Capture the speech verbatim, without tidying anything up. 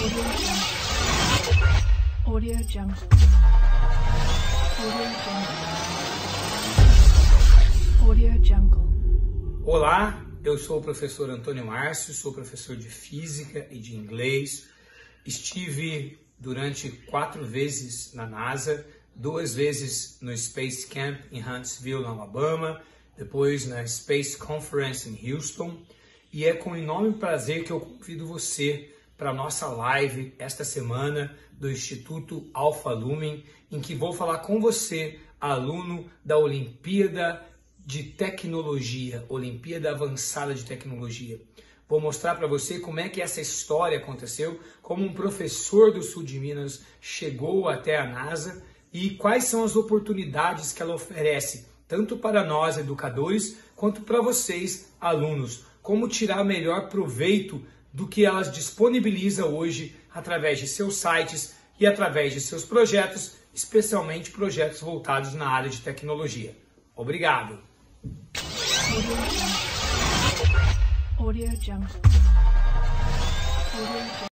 Audio Jungle. Audio Jungle. Audio Jungle. Olá, eu sou o professor Antônio Márcio, sou professor de Física e de Inglês. Estive durante quatro vezes na NASA, duas vezes no Space Camp em Huntsville, Alabama, depois na Space Conference em Houston. E é com enorme prazer que eu convido você para a nossa live esta semana do Instituto Alpha Lumen, em que vou falar com você, aluno da Olimpíada de Tecnologia, Olimpíada Avançada de Tecnologia. Vou mostrar para você como é que essa história aconteceu, como um professor do sul de Minas chegou até a NASA e quais são as oportunidades que ela oferece, tanto para nós educadores, quanto para vocês, alunos. Como tirar melhor proveito do que elas disponibilizam hoje através de seus sites e através de seus projetos, especialmente projetos voltados na área de tecnologia. Obrigado! Audio Jungle. Audio Jungle.